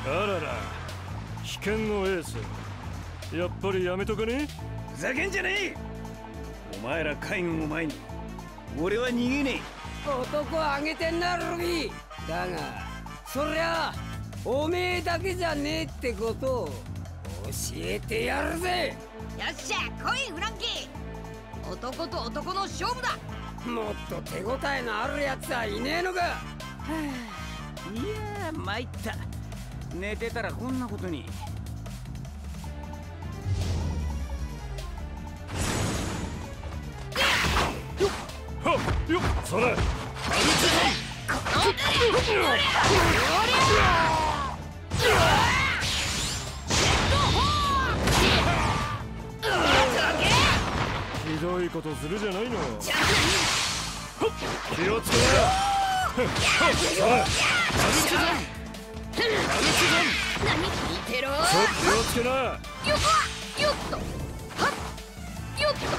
あらら、危険のエース。やっぱりやめとかね。 ふざけんじゃねえ。お前ら海軍を前に俺は逃げねえ。男あげてんなルビー。だがそりゃおめえだけじゃねえってことを教えてやるぜ。 よっしゃ来いフランキー。男と男の勝負だ。 もっと手応えのあるやつはいねえのか。はあ、いやー参った。寝てたらこんなことに。 はっよっ、それアルチひどいことするじゃないの。気をつけろ。それアルチザン、アルチザン。 何聞いてろ。 気をつけな。 よっよっとはっよっと。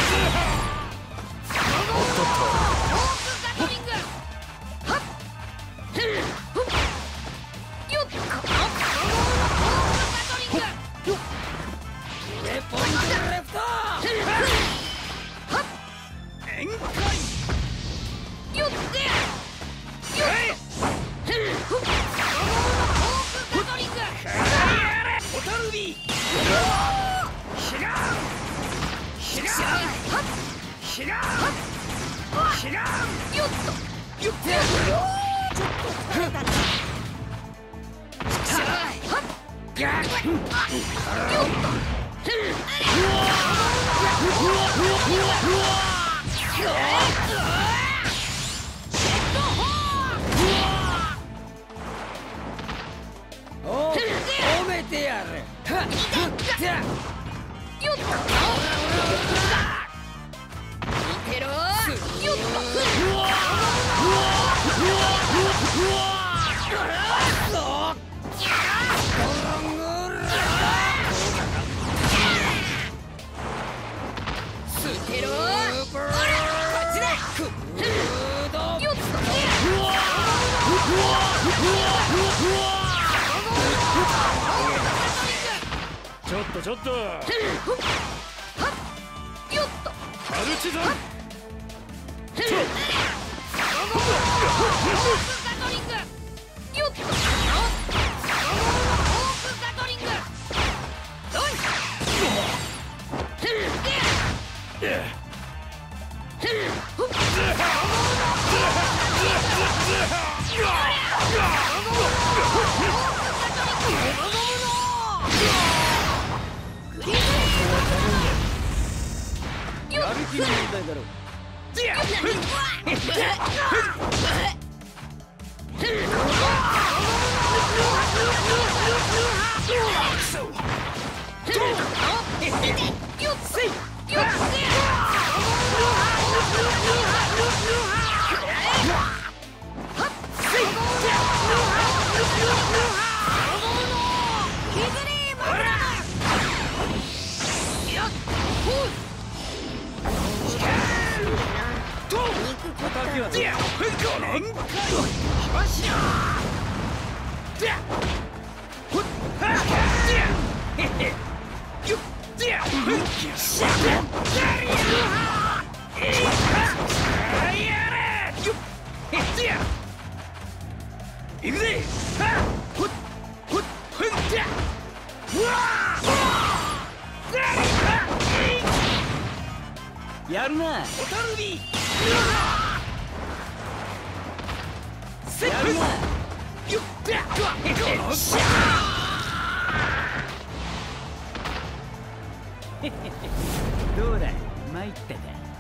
おっとっと。フォークガトリング。はっよっと。フォークガトリング。 レポイントレフト。 はっ宴会よってよっと。フォークガトリング。 ホタルビー。ひがひがひがひがよっとよってちょっと疲れたな。よっと褒めてやる。 よっと見てろ。よっ見てろ。こっちだ。よっとちょっとちょっと。 よっとアルチザン。 フォークガトリング。よっとフォークガトリング。どいやる気の問題だろう。行くぜ。やるな。ホタルビー。やるな。よっしゃー。どうだ、参ったか。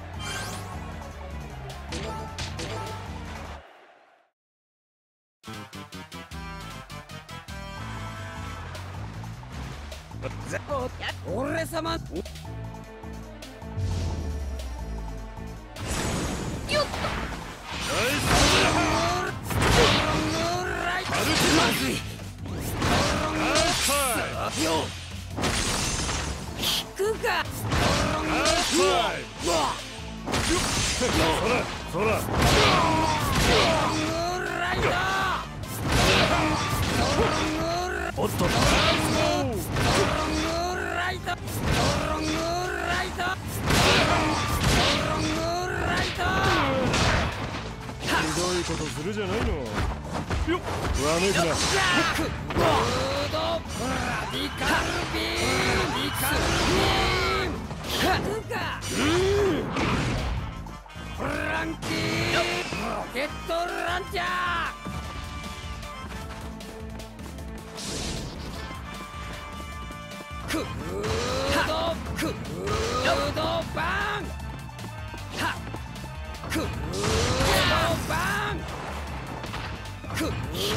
俺様。 よっとまずい。引くか。 そらライダー。 おっとっとストロングライトストロングライトストロングライト。 ひどいことするじゃないの。よっわめくな。 フードプラディカルビームディカルビームかフランキーロケットランチャー。クードバンはクードバンクードバン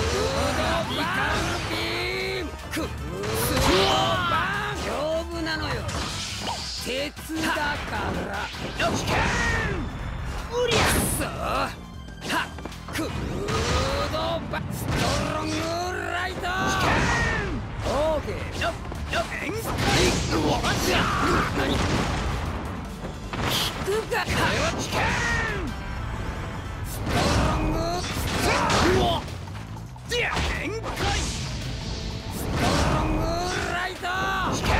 ビームクードバン丈夫なのよ。鉄だからよしけんうりゃっそはクードバンストロングライトオーケーよっよっえんかい何聞くかよしけんストロングじゃえんかいストロングライトスト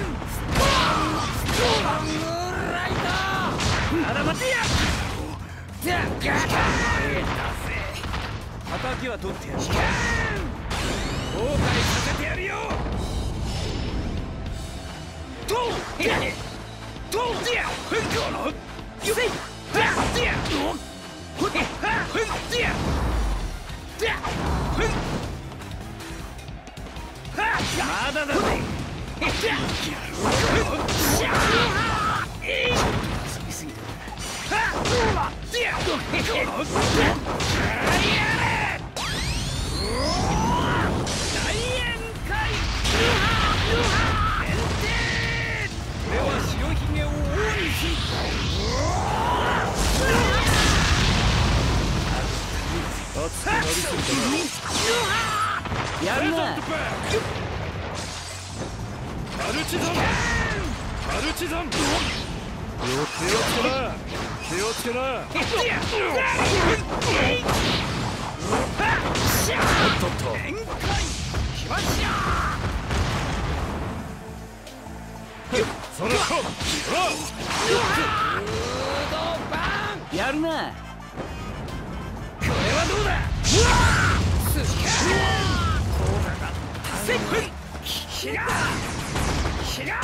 ロングライトまだ待てやじゃあガタマゲだぜ。 敵は取ってやる。後悔させてやるよ。とうじゃとうじゃふんこのよせいじゃじゃふんじゃじゃふんまだだぜ。じゃ次すぎた。じゃこの大宴会俺は白ひげを王にし熱くなりすぎたな。 やるな。 マルチザンマルチザン気をつけな気をつけな。おっとっと宴会しましょそらそらう。やるな。これはどうだ。ひらひら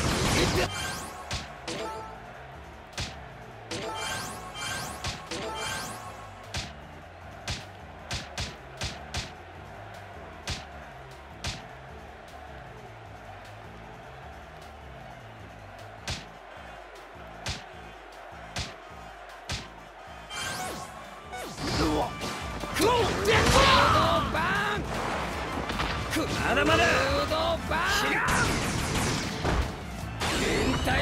まだまだ連帯するぞ。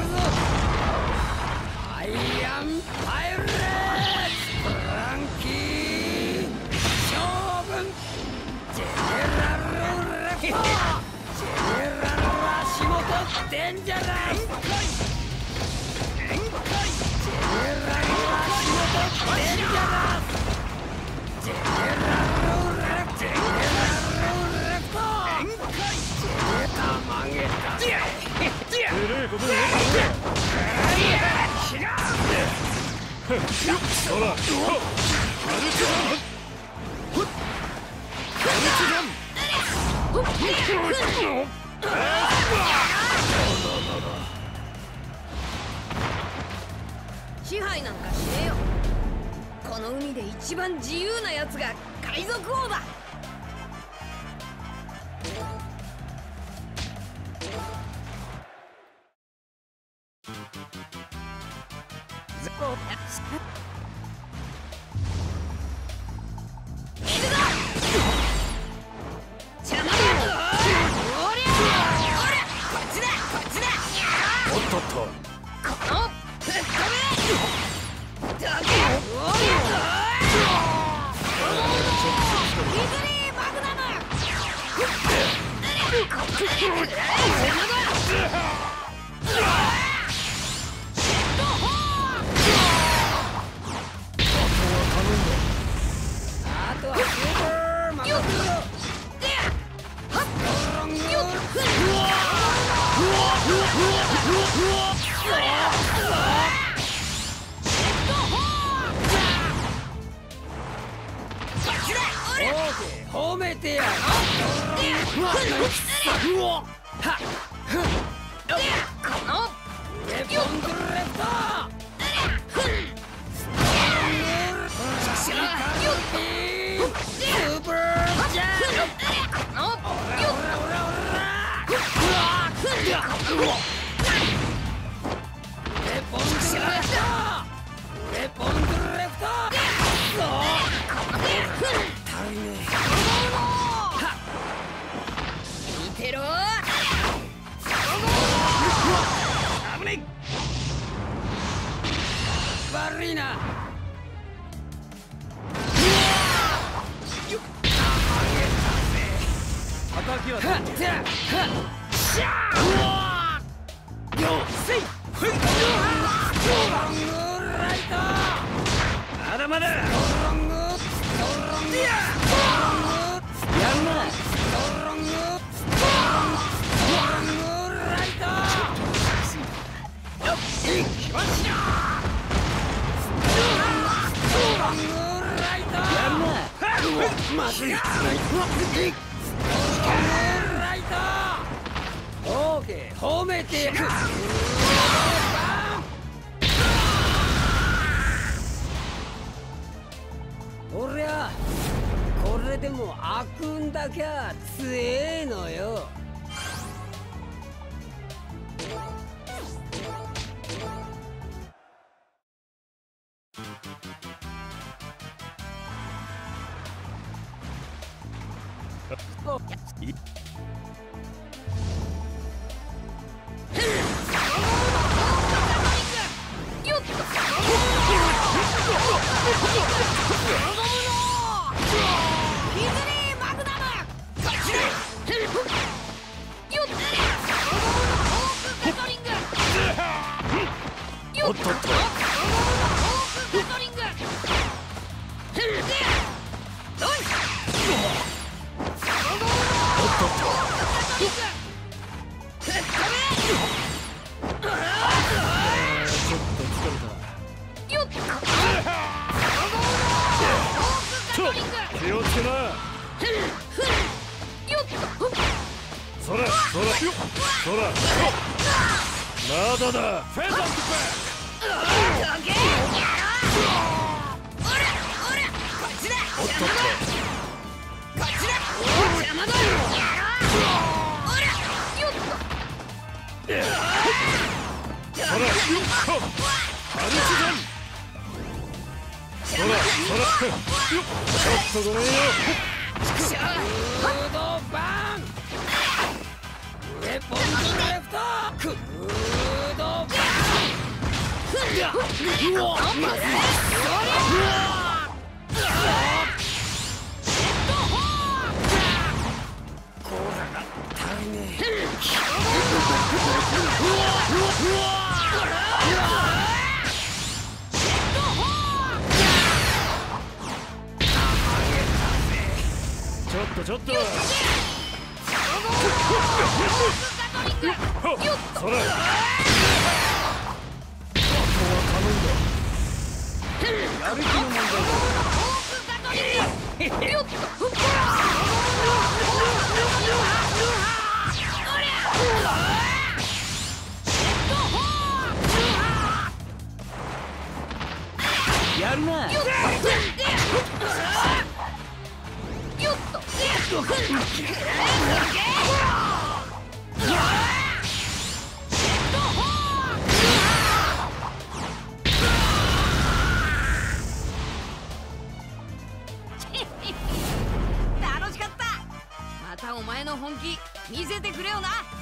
アイアンパイレーツフランキー将軍ジェネラルレフトジェネラル足元デンジャラスジェネラル足元デンジャラスジェネラルレフトジェネラルえれえことになったそらマルチザン支配なんかしねえよ。この海で一番自由なやつが海賊王だ。 おっとっとあとはスーパーマカブロ。 褒めてやる。レポンドレフト。スーパージャンレポンドレフト。レポンドレフト。足りねえ。見てろ。危ねえ。悪いな。 叩きははっしゃー。よせい。ライト。 まだまだ。 やるな。まずい。ライト。オーケー。褒めてやる。おりゃ、これでも悪運だけは強えのよ。 おっとっと。気をつけな。そらそらそら。まだだ。フェザーズバック。おっとっと。そらハルチザン。そらそら。ちょっとごめんよ。 フードバン。レポンドレフト。フードバン。コーラが足りねえ。 ちょっとちょっと。そら。やる気の問題やるな。 楽しかった。またお前の本気見せてくれよな。